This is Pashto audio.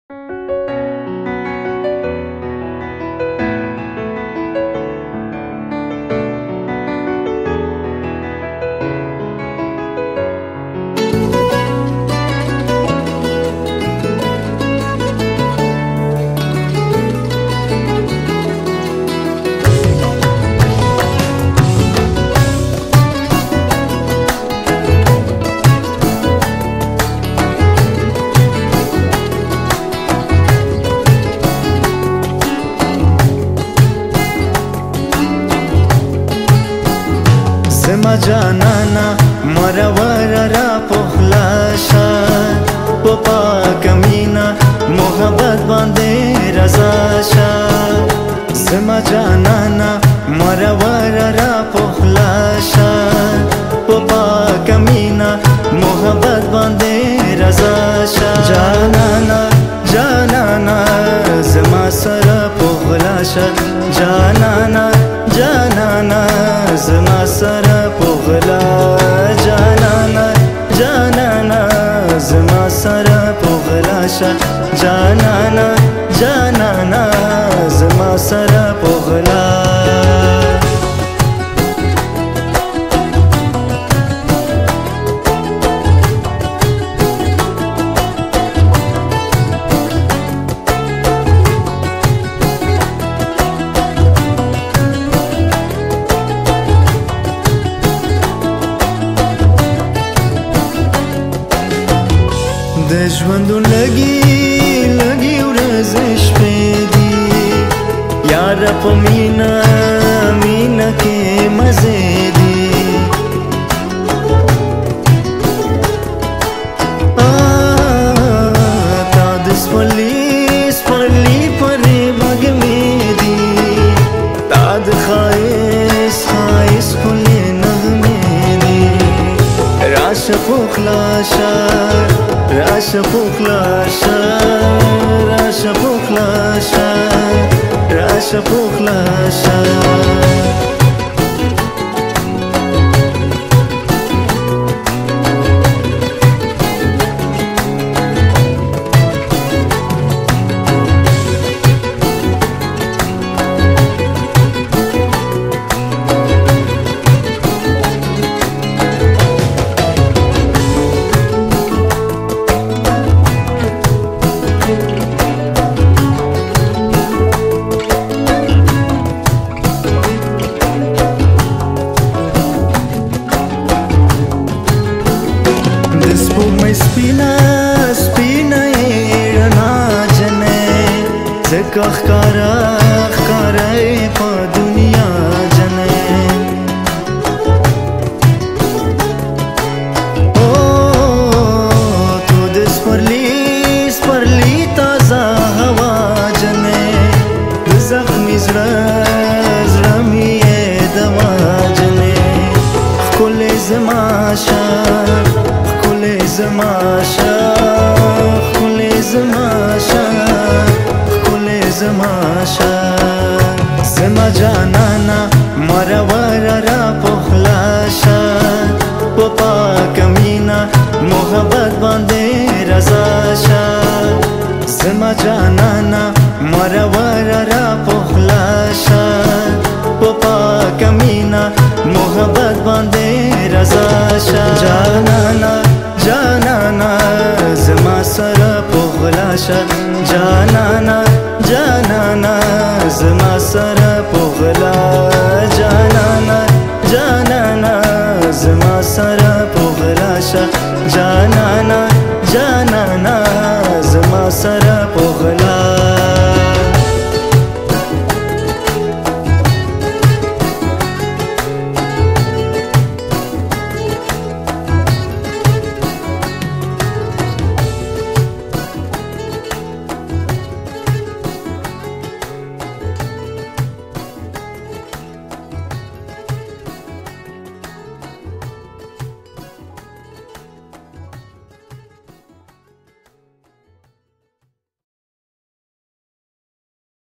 زما جانانا مرور را پخلاشا په پاک مینا محبت باندې رضاشا زما جانانا مرور را پخلاشا په پاک مینا محبت باندې رضاشا جانانا جانانا زما سره پخلاشا جانانا جانانا زما سره پغلا جانانا جانانا زما سره پغلا شا جانانا جانانا زما سره پغلا د ژوند لګي ورځې شپې دي یار په مینا کې مزې دي تا د سپرلی پرې بګ مې دي تا د ښایست ښکلې نغمې دي راشه پخلاشه Rasha puklasha, rasha puklasha, rasha puklasha. Spumai spina, spina rana jane Zaka khara pa duniya jane Oh, tu de sparli taza hawa jane Zakhmi zrami dawa jane Khule zamasha زماشا خل زماشا خل زماشا زما جانانا مرور را پخلاشا په پاک مینا محبت باندې رضاشا زما جانانا مرور را پخلاشا په پاک مینا محبت باندې رضاشا جانانا جانانا زما سره پغلاشا جانانا جانانا زما سره پغلا جانانا جانانا زما سره پغلاشا جانانا جانانا زما سره